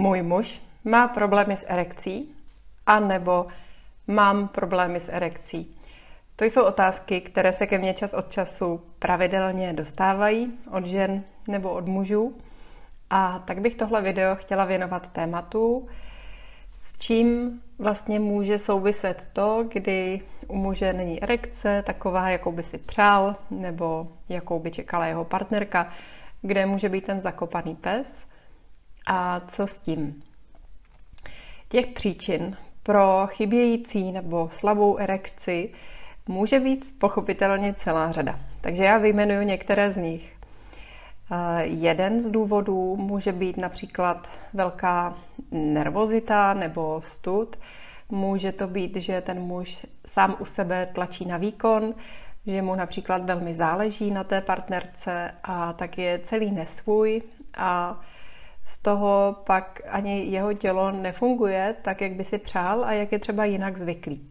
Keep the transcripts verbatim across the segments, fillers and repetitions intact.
můj muž má problémy s erekcí, anebo mám problémy s erekcí. To jsou otázky, které se ke mně čas od času pravidelně dostávají od žen nebo od mužů. A tak bych tohle video chtěla věnovat tématu, s čím vlastně může souviset to, kdy u muže není erekce taková, jakou by si přál, nebo jakou by čekala jeho partnerka, kde může být ten zakopaný pes a co s tím. Těch příčin pro chybějící nebo slabou erekci může být pochopitelně celá řada. Takže já vyjmenuju některé z nich. Jeden z důvodů může být například velká nervozita nebo stud. Může to být, že ten muž sám u sebe tlačí na výkon, že mu například velmi záleží na té partnerce a tak je celý nesvůj a z toho pak ani jeho tělo nefunguje tak, jak by si přál a jak je třeba jinak zvyklý.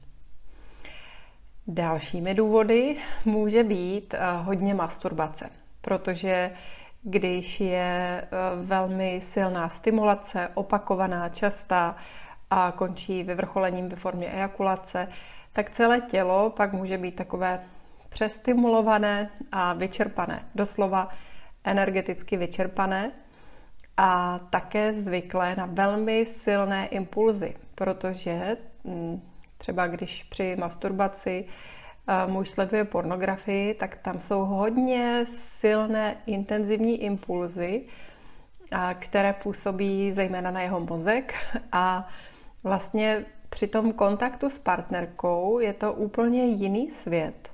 Dalšími důvody může být hodně masturbace, protože když je velmi silná stimulace, opakovaná, častá a končí vyvrcholením ve formě ejakulace, tak celé tělo pak může být takové přestimulované a vyčerpané, doslova energeticky vyčerpané a také zvyklé na velmi silné impulzy, protože třeba když při masturbaci muž sleduje pornografii, tak tam jsou hodně silné, intenzivní impulzy, které působí zejména na jeho mozek a vlastně při tom kontaktu s partnerkou je to úplně jiný svět.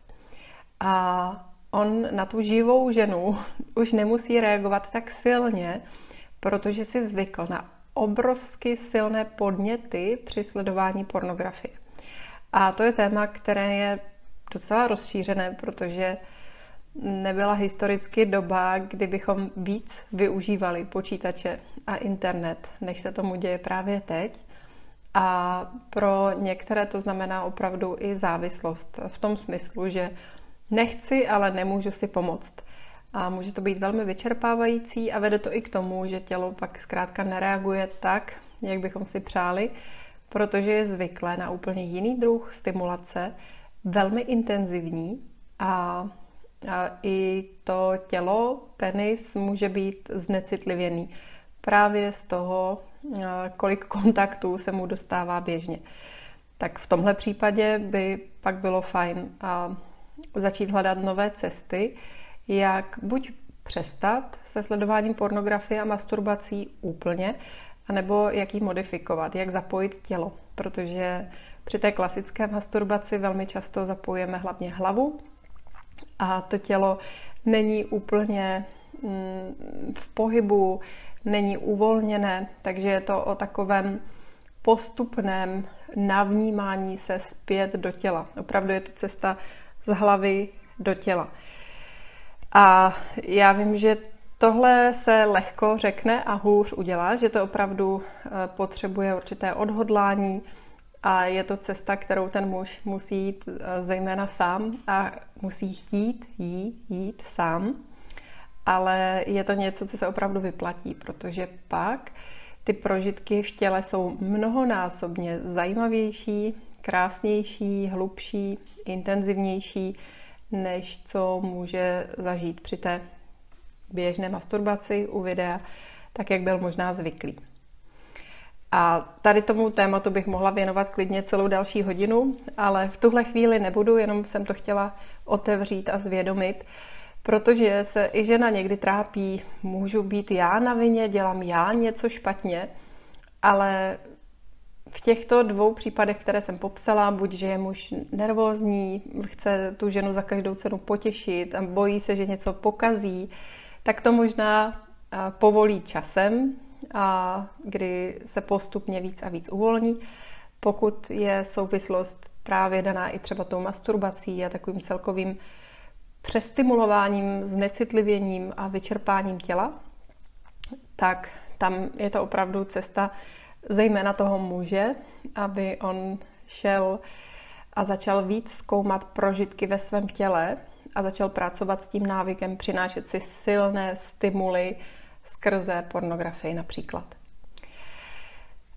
A on na tu živou ženu už nemusí reagovat tak silně, protože si zvykl na obrovsky silné podněty při sledování pornografie. A to je téma, které je docela rozšířené, protože nebyla historicky doba, kdy bychom víc využívali počítače a internet, než se tomu děje právě teď. A pro některé to znamená opravdu i závislost v tom smyslu, že nechci, ale nemůžu si pomoct. A může to být velmi vyčerpávající a vede to i k tomu, že tělo pak zkrátka nereaguje tak, jak bychom si přáli, protože je zvyklé na úplně jiný druh stimulace, velmi intenzivní a, a i to tělo, penis, může být znecitlivěný právě z toho, kolik kontaktů se mu dostává běžně. Tak v tomhle případě by pak bylo fajn začít hledat nové cesty, jak buď přestat se sledováním pornografie a masturbací úplně, anebo jak ji modifikovat, jak zapojit tělo, protože při té klasické masturbaci velmi často zapojujeme hlavně hlavu a to tělo není úplně v pohybu, není uvolněné, takže je to o takovém postupném navnímání se zpět do těla. Opravdu je to cesta z hlavy do těla. A já vím, že tohle se lehko řekne a hůř udělá, že to opravdu potřebuje určité odhodlání a je to cesta, kterou ten muž musí jít zejména sám a musí chtít jí jít sám. Ale je to něco, co se opravdu vyplatí, protože pak ty prožitky v těle jsou mnohonásobně zajímavější, krásnější, hlubší, intenzivnější, než co může zažít při té běžné masturbaci u videa, tak jak byl možná zvyklý. A tady tomu tématu bych mohla věnovat klidně celou další hodinu, ale v tuhle chvíli nebudu, jenom jsem to chtěla otevřít a zvědomit, protože se i žena někdy trápí, můžu být já na vině, dělám já něco špatně, ale v těchto dvou případech, které jsem popsala, buď že je muž nervózní, chce tu ženu za každou cenu potěšit a bojí se, že něco pokazí, tak to možná povolí časem, a kdy se postupně víc a víc uvolní. Pokud je souvislost právě daná i třeba tou masturbací a takovým celkovým přestimulováním, znecitlivěním a vyčerpáním těla, tak tam je to opravdu cesta zejména toho muže, aby on šel a začal víc zkoumat prožitky ve svém těle a začal pracovat s tím návykem přinášet si silné stimuly skrze pornografii například.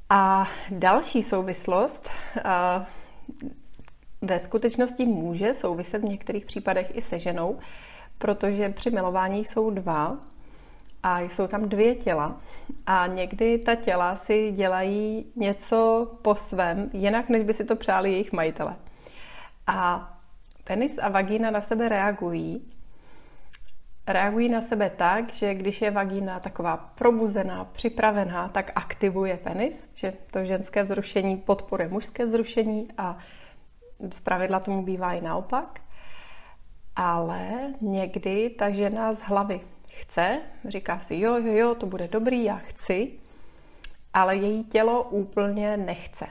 A další souvislost a ve skutečnosti může souviset v některých případech i se ženou, protože při milování jsou dva a jsou tam dvě těla a někdy ta těla si dělají něco po svém, jinak než by si to přáli jejich majitele. A penis a vagína na sebe reagují. Reagují na sebe tak, že když je vagína taková probuzená, připravená, tak aktivuje penis, že to ženské vzrušení podporuje mužské vzrušení a zpravidla tomu bývá i naopak. Ale někdy ta žena z hlavy chce, říká si jo, jo, jo, to bude dobrý, já chci, ale její tělo úplně nechce.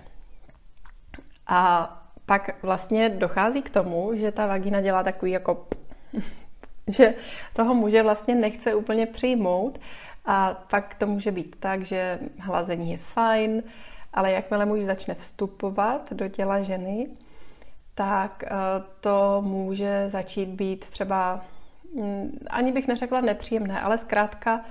A pak vlastně dochází k tomu, že ta vagína dělá takový jako že toho muže vlastně nechce úplně přijmout a pak to může být tak, že hlazení je fajn, ale jakmile muž začne vstupovat do těla ženy, tak to může začít být třeba, ani bych neřekla nepříjemné, ale zkrátka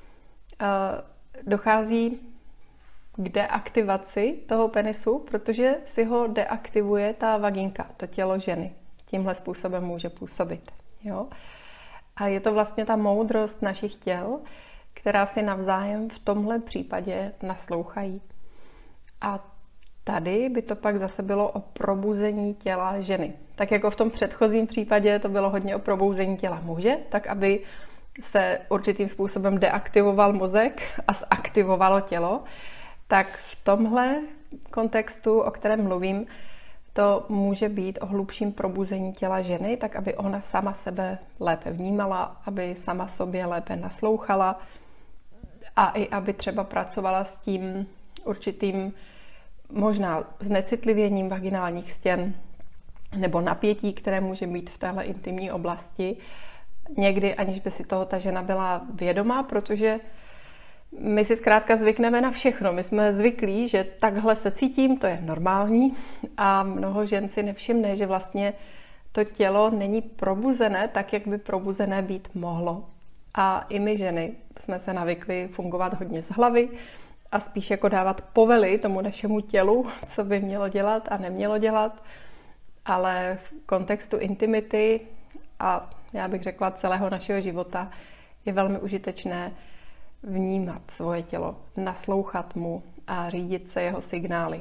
dochází k deaktivaci toho penisu, protože si ho deaktivuje ta vagínka, to tělo ženy. Tímhle způsobem může působit. Jo? A je to vlastně ta moudrost našich těl, která si navzájem v tomhle případě naslouchají. A tady by to pak zase bylo o probuzení těla ženy. Tak jako v tom předchozím případě to bylo hodně o probuzení těla muže, tak aby se určitým způsobem deaktivoval mozek a zaktivovalo tělo, tak v tomhle kontextu, o kterém mluvím, to může být o hlubším probuzení těla ženy, tak aby ona sama sebe lépe vnímala, aby sama sobě lépe naslouchala a i aby třeba pracovala s tím určitým možná znecitlivěním vaginálních stěn nebo napětí, které může být v téhle intimní oblasti. Někdy, aniž by si toho ta žena byla vědomá, protože my si zkrátka zvykneme na všechno. My jsme zvyklí, že takhle se cítím, to je normální a mnoho žen si nevšimne, že vlastně to tělo není probuzené tak, jak by probuzené být mohlo. A i my ženy jsme se navykli fungovat hodně z hlavy a spíš jako dávat povely tomu našemu tělu, co by mělo dělat a nemělo dělat. Ale v kontextu intimity a já bych řekla celého našeho života je velmi užitečné vnímat svoje tělo, naslouchat mu a řídit se jeho signály.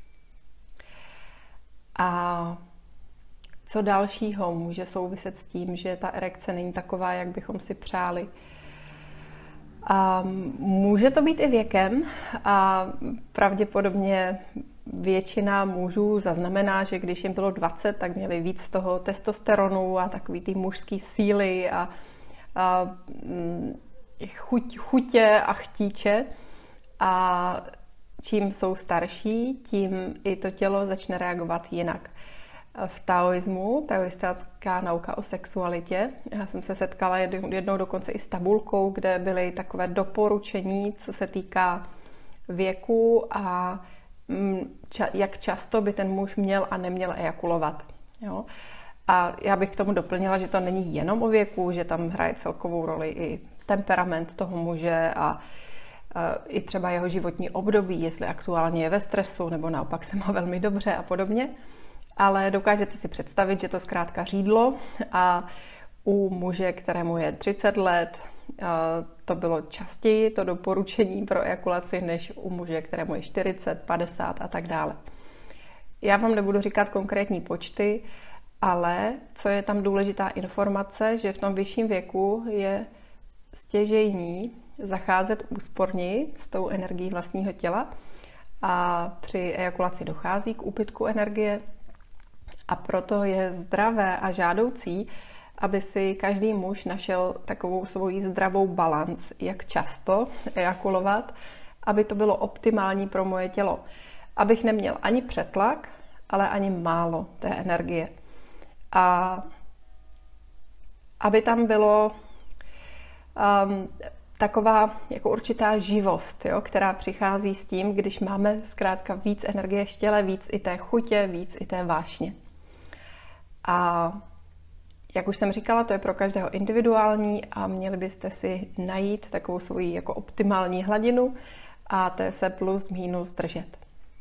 A co dalšího může souviset s tím, že ta erekce není taková, jak bychom si přáli? A může to být i věkem a pravděpodobně většina mužů zaznamená, že když jim bylo dvacet, tak měli víc toho testosteronu a takový ty mužský síly a, a chuť, chutě a chtíče. A čím jsou starší, tím i to tělo začne reagovat jinak. V taoismu, taoistická nauka o sexualitě, já jsem se setkala jednou dokonce i s tabulkou, kde byly takové doporučení, co se týká věku a ča- jak často by ten muž měl a neměl ejakulovat. Jo? A já bych k tomu doplnila, že to není jenom o věku, že tam hraje celkovou roli i temperament toho muže a i třeba jeho životní období, jestli aktuálně je ve stresu nebo naopak se má velmi dobře a podobně. Ale dokážete si představit, že to zkrátka řídlo a u muže, kterému je třicet let, to bylo častěji to doporučení pro ejakulaci, než u muže, kterému je čtyřicet, padesát a tak dále. Já vám nebudu říkat konkrétní počty, ale co je tam důležitá informace, že v tom vyšším věku je stěžejní zacházet úsporněji s tou energií vlastního těla a při ejakulaci dochází k úbytku energie a proto je zdravé a žádoucí, aby si každý muž našel takovou svoji zdravou balanc, jak často ejakulovat, aby to bylo optimální pro moje tělo. Abych neměl ani přetlak, ale ani málo té energie. A aby tam bylo um, taková jako určitá živost, jo, která přichází s tím, když máme zkrátka víc energie v těle, víc i té chutě, víc i té vášně. A jak už jsem říkala, to je pro každého individuální a měli byste si najít takovou svoji jako optimální hladinu a té se plus minus držet.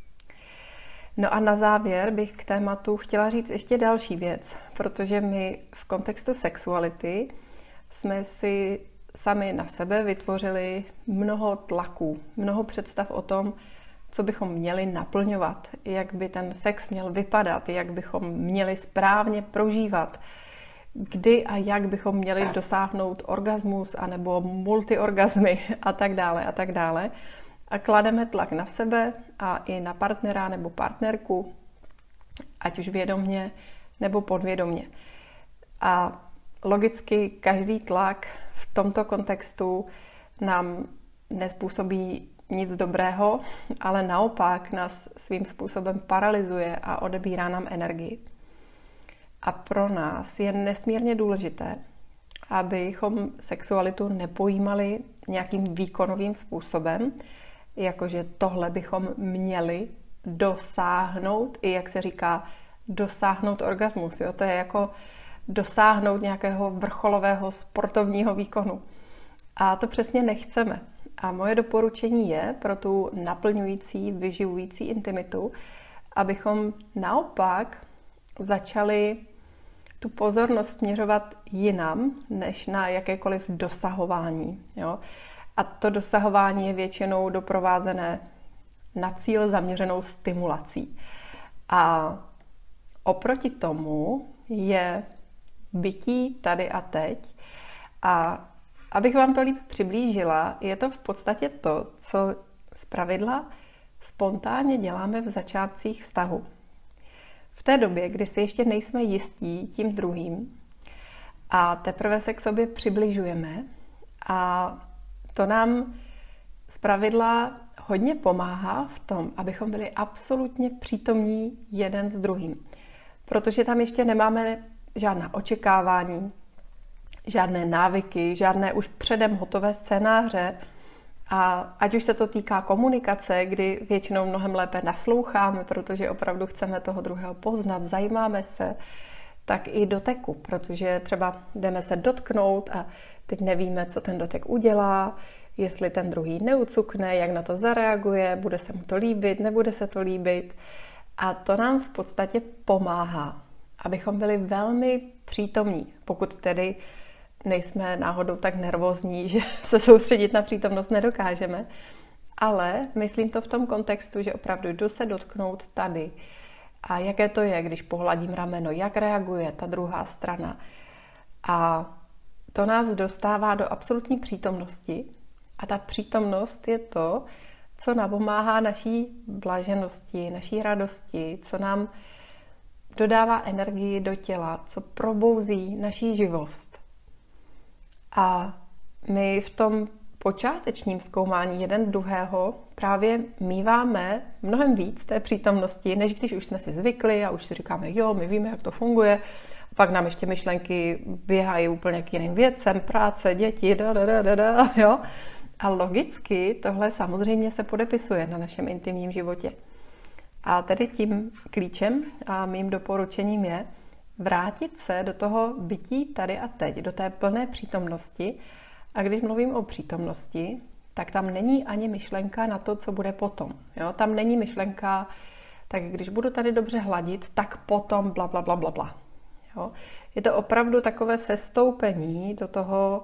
No a na závěr bych k tématu chtěla říct ještě další věc, protože my v kontextu sexuality jsme si sami na sebe vytvořili mnoho tlaků, mnoho představ o tom, co bychom měli naplňovat, jak by ten sex měl vypadat, jak bychom měli správně prožívat, kdy a jak bychom měli dosáhnout orgasmus anebo multiorgasmy a tak dále a tak dále. A klademe tlak na sebe a i na partnera nebo partnerku, ať už vědomně nebo podvědomně. A logicky každý tlak v tomto kontextu nám nezpůsobí nic dobrého, ale naopak nás svým způsobem paralyzuje a odebírá nám energii. A pro nás je nesmírně důležité, abychom sexualitu nepojímali nějakým výkonovým způsobem, jakože tohle bychom měli dosáhnout, i jak se říká, dosáhnout orgasmus. Jo? To je jako dosáhnout nějakého vrcholového sportovního výkonu. A to přesně nechceme. A moje doporučení je pro tu naplňující, vyživující intimitu, abychom naopak začali tu pozornost směřovat jinam, než na jakékoliv dosahování. Jo? A to dosahování je většinou doprovázené na cíl zaměřenou stimulací. A oproti tomu je bytí tady a teď. A abych vám to líp přiblížila, je to v podstatě to, co zpravidla spontánně děláme v začátcích vztahu. V té době, kdy si ještě nejsme jistí tím druhým a teprve se k sobě přibližujeme, a to nám zpravidla hodně pomáhá v tom, abychom byli absolutně přítomní jeden s druhým. Protože tam ještě nemáme žádná očekávání, žádné návyky, žádné už předem hotové scénáře. A ať už se to týká komunikace, kdy většinou mnohem lépe nasloucháme, protože opravdu chceme toho druhého poznat, zajímáme se, tak i doteku, protože třeba jdeme se dotknout a teď nevíme, co ten dotek udělá, jestli ten druhý neucukne, jak na to zareaguje, bude se mu to líbit, nebude se to líbit. A to nám v podstatě pomáhá, abychom byli velmi přítomní, pokud tedy nejsme náhodou tak nervózní, že se soustředit na přítomnost nedokážeme. Ale myslím to v tom kontextu, že opravdu jdu se dotknout tady. A jaké to je, když pohladím rameno, jak reaguje ta druhá strana. A to nás dostává do absolutní přítomnosti. A ta přítomnost je to, co napomáhá naší blaženosti, naší radosti, co nám dodává energii do těla, co probouzí naší živost. A my v tom počátečním zkoumání jeden druhého právě míváme mnohem víc té přítomnosti, než když už jsme si zvykli a už si říkáme, jo, my víme, jak to funguje. A pak nám ještě myšlenky běhají úplně k jiným věcem, práce, děti, da, da, da, da, da, jo. A logicky tohle samozřejmě se podepisuje na našem intimním životě. A tedy tím klíčem a mým doporučením je vrátit se do toho bytí tady a teď, do té plné přítomnosti. A když mluvím o přítomnosti, tak tam není ani myšlenka na to, co bude potom. Jo? Tam není myšlenka, tak když budu tady dobře hladit, tak potom bla, bla, bla, bla, bla. Jo? Je to opravdu takové sestoupení do toho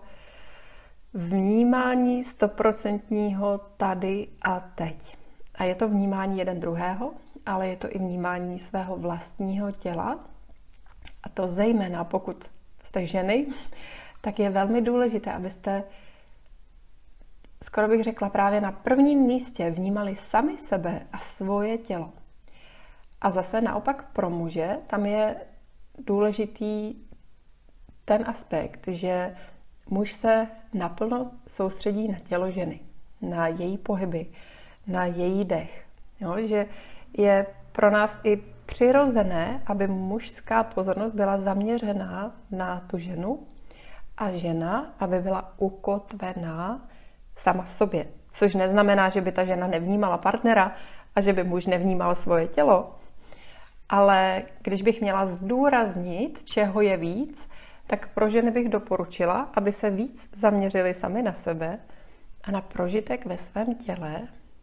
vnímání stoprocentního tady a teď. A je to vnímání jeden druhého, ale je to i vnímání svého vlastního těla. A to zejména, pokud jste ženy, tak je velmi důležité, abyste, skoro bych řekla, právě na prvním místě vnímali sami sebe a svoje tělo. A zase naopak pro muže, tam je důležitý ten aspekt, že muž se naplno soustředí na tělo ženy, na její pohyby, na její dech. Jo? Že je pro nás i přirozené, aby mužská pozornost byla zaměřená na tu ženu a žena, aby byla ukotvená sama v sobě. Což neznamená, že by ta žena nevnímala partnera a že by muž nevnímal svoje tělo. Ale když bych měla zdůraznit, čeho je víc, tak pro ženy bych doporučila, aby se víc zaměřili sami na sebe a na prožitek ve svém těle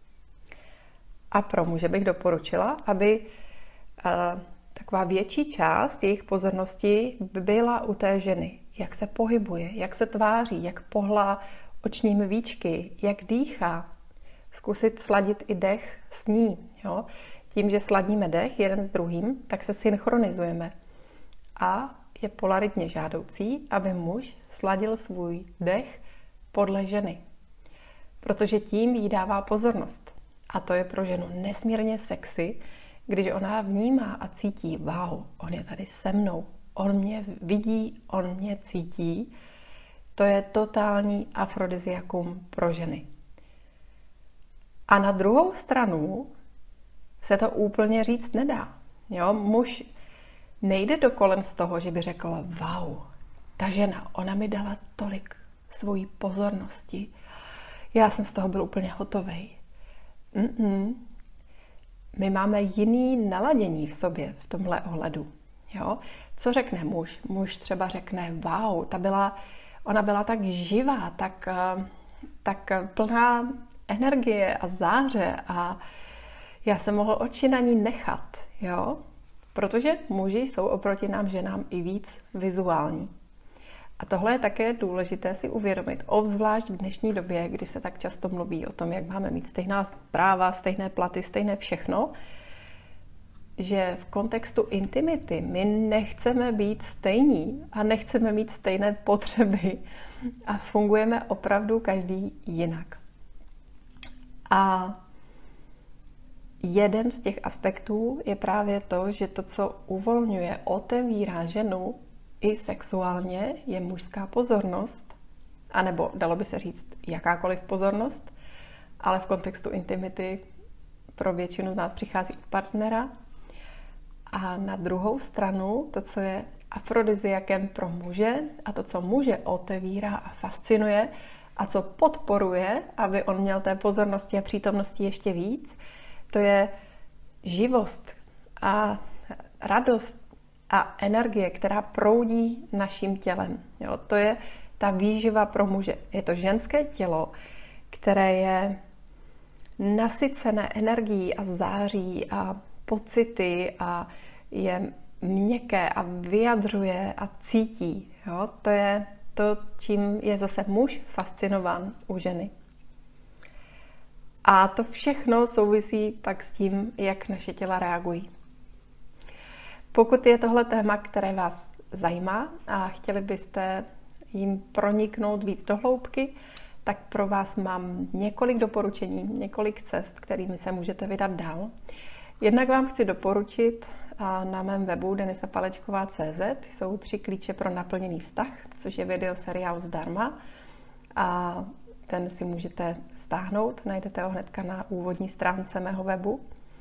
A pro muže bych doporučila, aby uh, taková větší část jejich pozornosti byla u té ženy. Jak se pohybuje, jak se tváří, jak pohlá očními víčky, jak dýchá. Zkusit sladit i dech s ní. Jo? Tím, že sladíme dech jeden s druhým, tak se synchronizujeme. A je polaritně žádoucí, aby muž sladil svůj dech podle ženy. Protože tím jí dává pozornost. A to je pro ženu nesmírně sexy, když ona vnímá a cítí, wow, on je tady se mnou, on mě vidí, on mě cítí. To je totální afrodiziakum pro ženy. A na druhou stranu se to úplně říct nedá. Jo? Muž nejde do kolen z toho, že by řekl, wow, ta žena, ona mi dala tolik svojí pozornosti. Já jsem z toho byl úplně hotovej. Mm-mm. My máme jiný naladění v sobě v tomhle ohledu. Jo? Co řekne muž? Muž třeba řekne, wow, ta byla, ona byla tak živá, tak, tak plná energie a záře a já jsem mohl oči na ní nechat. Jo? Protože muži jsou oproti nám ženám i víc vizuální. A tohle je také důležité si uvědomit, obzvlášť v dnešní době, kdy se tak často mluví o tom, jak máme mít stejná práva, stejné platy, stejné všechno, že v kontextu intimity my nechceme být stejní a nechceme mít stejné potřeby a fungujeme opravdu každý jinak. A jeden z těch aspektů je právě to, že to, co uvolňuje, otevírá ženu i sexuálně, je mužská pozornost, anebo dalo by se říct jakákoliv pozornost, ale v kontextu intimity pro většinu z nás přichází od partnera. A na druhou stranu to, co je afrodiziakem pro muže a to, co muže otevírá a fascinuje a co podporuje, aby on měl té pozornosti a přítomnosti ještě víc, to je živost a radost a energie, která proudí naším tělem. Jo, to je ta výživa pro muže. Je to ženské tělo, které je nasycené energií a září a pocity a je měkké a vyjadřuje a cítí. Jo, to je to, čím je zase muž fascinován u ženy. A to všechno souvisí pak s tím, jak naše těla reagují. Pokud je tohle téma, které vás zajímá a chtěli byste jim proniknout víc do hloubky, tak pro vás mám několik doporučení, několik cest, kterými se můžete vydat dál. Jednak vám chci doporučit na mém webu denisa palečková tečka cé zet jsou tři klíče pro naplněný vztah, což je videoseriál zdarma a ten si můžete stáhnout, najdete ho hnedka na úvodní stránce mého webu.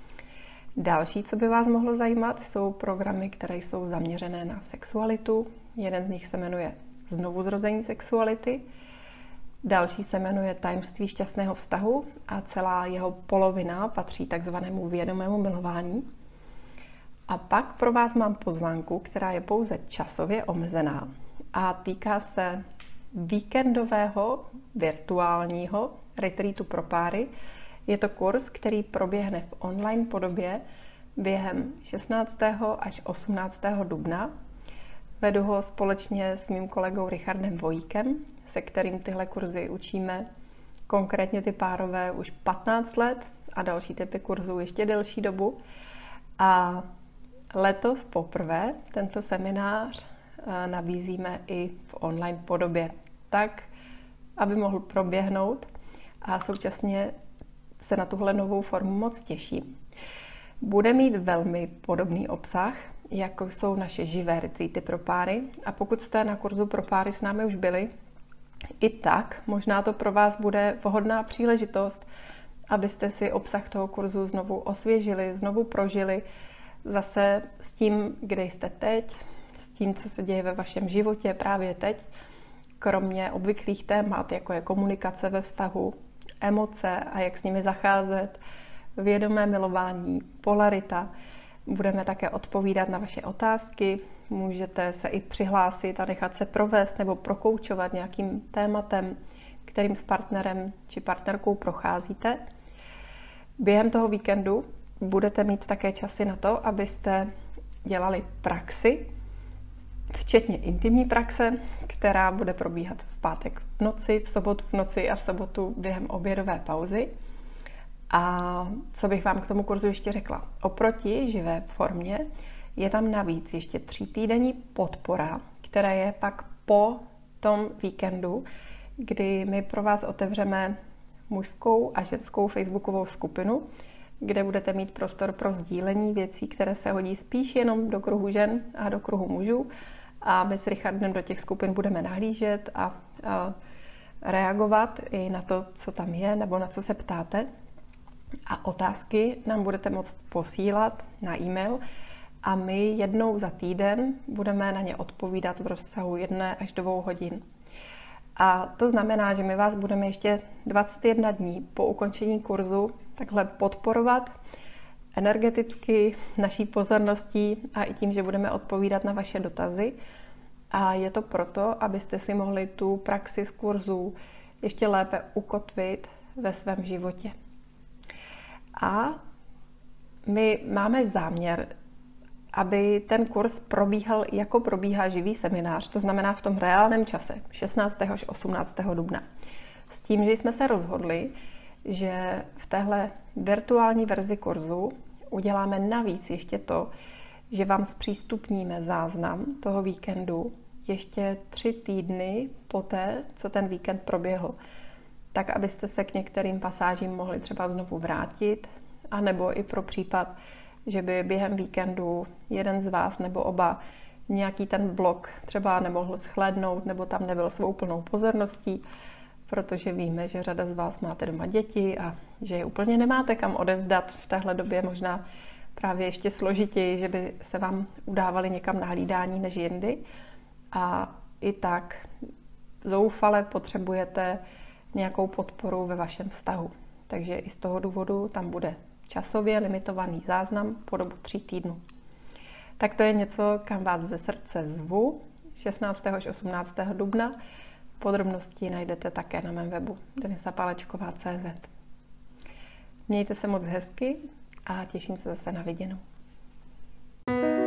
Další, co by vás mohlo zajímat, jsou programy, které jsou zaměřené na sexualitu. Jeden z nich se jmenuje Znovuzrození sexuality, další se jmenuje Tajemství šťastného vztahu a celá jeho polovina patří takzvanému vědomému milování. A pak pro vás mám pozvánku, která je pouze časově omezená a týká se víkendového virtuálního retreatu pro páry. Je to kurz, který proběhne v online podobě během šestnáctého až osmnáctého dubna. Vedu ho společně s mým kolegou Richardem Vojíkem, se kterým tyhle kurzy učíme, konkrétně ty párové už patnáct let a další typy kurzů ještě delší dobu. A letos poprvé tento seminář nabízíme i v online podobě, tak, aby mohl proběhnout a současně se na tuhle novou formu moc těším. Bude mít velmi podobný obsah, jako jsou naše živé retreaty pro páry. A pokud jste na kurzu pro páry s námi už byli, i tak možná to pro vás bude vhodná příležitost, abyste si obsah toho kurzu znovu osvěžili, znovu prožili, zase s tím, kde jste teď, s tím, co se děje ve vašem životě právě teď, kromě obvyklých témat, jako je komunikace ve vztahu, emoce a jak s nimi zacházet, vědomé milování, polarita. Budeme také odpovídat na vaše otázky, můžete se i přihlásit a nechat se provést nebo prokoučovat nějakým tématem, kterým s partnerem či partnerkou procházíte. Během toho víkendu budete mít také časy na to, abyste dělali praxi, včetně intimní praxe, která bude probíhat v pátek v noci, v sobotu v noci a v sobotu během obědové pauzy. A co bych vám k tomu kurzu ještě řekla? Oproti živé formě je tam navíc ještě třítýdenní podpora, která je pak po tom víkendu, kdy my pro vás otevřeme mužskou a ženskou facebookovou skupinu, kde budete mít prostor pro sdílení věcí, které se hodí spíš jenom do kruhu žen a do kruhu mužů. A my s Richardem do těch skupin budeme nahlížet a, a reagovat i na to, co tam je, nebo na co se ptáte. A otázky nám budete moct posílat na e-mail a my jednou za týden budeme na ně odpovídat v rozsahu jedné až dvou hodin. A to znamená, že my vás budeme ještě dvacet jedna dní po ukončení kurzu takhle podporovat energeticky, naší pozorností a i tím, že budeme odpovídat na vaše dotazy. A je to proto, abyste si mohli tu praxi z kurzu ještě lépe ukotvit ve svém životě. A my máme záměr, aby ten kurz probíhal, jako probíhá živý seminář, to znamená v tom reálném čase, šestnáctého až osmnáctého dubna. S tím, že jsme se rozhodli, že v téhle virtuální verzi kurzu uděláme navíc ještě to, že vám zpřístupníme záznam toho víkendu ještě tři týdny poté, co ten víkend proběhl. Tak, abyste se k některým pasážím mohli třeba znovu vrátit, anebo i pro případ, že by během víkendu jeden z vás nebo oba nějaký ten blok třeba nemohl shlédnout, nebo tam nebyl svou plnou pozorností, protože víme, že řada z vás máte doma děti a že je úplně nemáte kam odevzdat v téhle době, možná právě ještě složitěji, že by se vám udávali někam na hlídání než jindy. A i tak zoufale potřebujete nějakou podporu ve vašem vztahu. Takže i z toho důvodu tam bude časově limitovaný záznam po dobu tří týdnů. Tak to je něco, kam vás ze srdce zvu, šestnáctého až osmnáctého dubna. Podrobnosti najdete také na mém webu denisa palečková tečka cé zet. Mějte se moc hezky a těším se zase na viděnou.